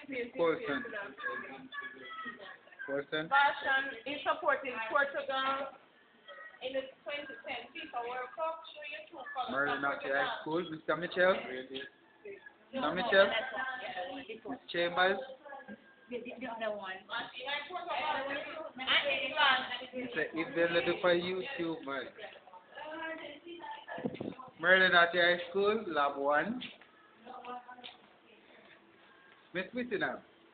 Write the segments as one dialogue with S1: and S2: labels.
S1: Colson. Colson.
S2: Fashion is supporting Portugal in the 2010 FIFA World Cup. Show you two colors.
S1: Merlene Ottey High School. Mr. Mitchell. Mr. Mitchell. Chambers.
S3: The other one.
S1: He said, if they're looking for YouTube, man. Merlene Ottey High School, Lab 1. Miss Whittingham.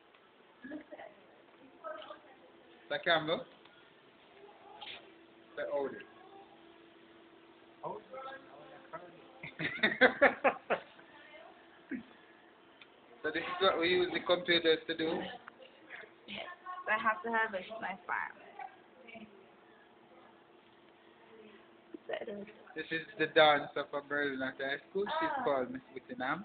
S1: Sir Campbell. Sir Odie. So this is what we use the computers to do.
S3: I have to have it in my farm.
S1: This is the dance of a Merlene Ottey High School. She's called Miss Whittingham.